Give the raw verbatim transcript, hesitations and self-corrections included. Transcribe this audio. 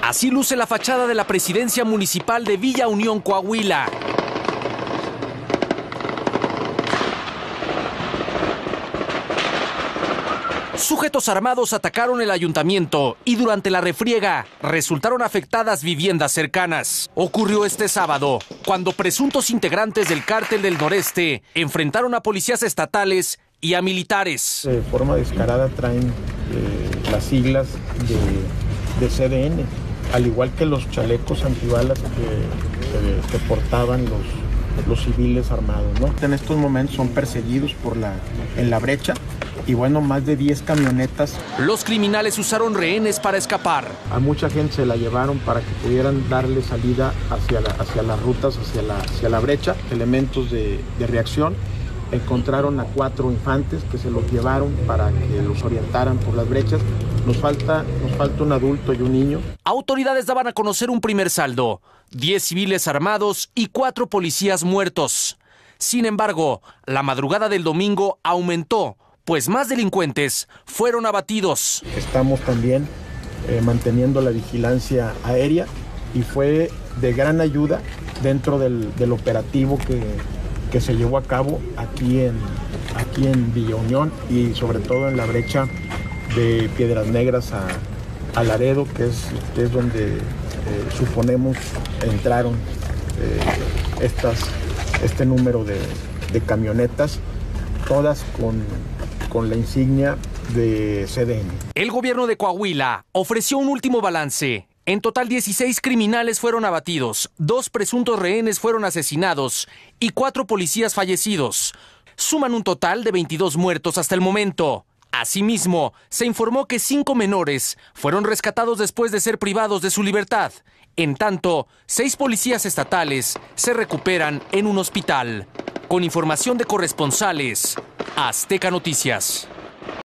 Así luce la fachada de la presidencia municipal de Villa Unión, Coahuila. Sujetos armados atacaron el ayuntamiento y durante la refriega resultaron afectadas viviendas cercanas. Ocurrió este sábado, cuando presuntos integrantes del Cártel del Noreste enfrentaron a policías estatales y a militares. De forma descarada traen eh, las siglas de, de C D N, al igual que los chalecos antibalas que, que, que portaban los, los civiles armados, ¿no? En estos momentos son perseguidos por la, en la brecha. Y bueno, más de diez camionetas. Los criminales usaron rehenes para escapar. A mucha gente se la llevaron para que pudieran darle salida hacia, la, hacia las rutas, hacia la, hacia la brecha. Elementos de, de reacción. Encontraron a cuatro infantes que se los llevaron para que los orientaran por las brechas. Nos falta, nos falta un adulto y un niño. Autoridades daban a conocer un primer saldo. diez civiles armados y cuatro policías muertos. Sin embargo, la madrugada del domingo aumentó, pues más delincuentes fueron abatidos. Estamos también eh, manteniendo la vigilancia aérea y fue de gran ayuda dentro del, del operativo que, que se llevó a cabo aquí en, aquí en Villa Unión y sobre todo en la brecha de Piedras Negras a, a Laredo, que es, que es donde eh, suponemos entraron eh, estas, este número de, de camionetas, todas con... con la insignia de C D N. El gobierno de Coahuila ofreció un último balance. En total, dieciséis criminales fueron abatidos, dos presuntos rehenes fueron asesinados y cuatro policías fallecidos. Suman un total de veintidós muertos hasta el momento. Asimismo, se informó que cinco menores fueron rescatados después de ser privados de su libertad. En tanto, seis policías estatales se recuperan en un hospital. Con información de corresponsales, Azteca Noticias.